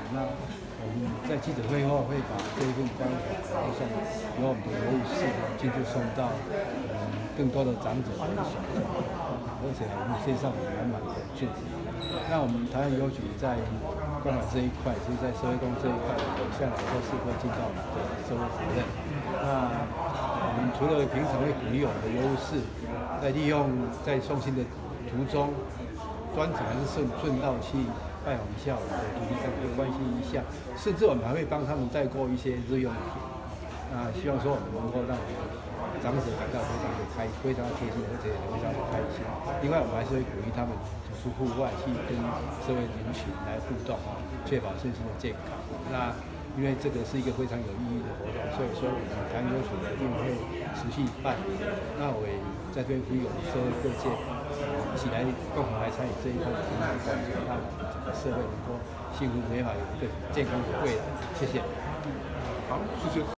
那我们在记者会后会把这一份关怀发送由我们的邮务室亲自送到更多的长者跟小众，而且我们线上有满满的祝福。那我们台湾邮局在关怀这一块，就是在社会工这一块，有下来都是会尽到我们的社会责任。那我们除了平常会鼓励我们的邮务室，在利用在送信的途中，专程还是顺道去拜访一下我们的土地长，会关心一下，甚至我们还会帮他们代购一些日用品。那希望说我们能够让长者感到非常贴心，而且非常的开心。另外，我们还是会鼓励他们走出户外去跟社会人群来互动，确保身心的健康。那因为这个是一个非常有意义的活动，所以说我们台湾邮局一定会持续办理。那我也在这边呼吁我们社会各界一起来共同来参与这一块的平台工作，让我们整个社会能够幸福美好，有一个健康的未来。谢谢。 好，谢谢。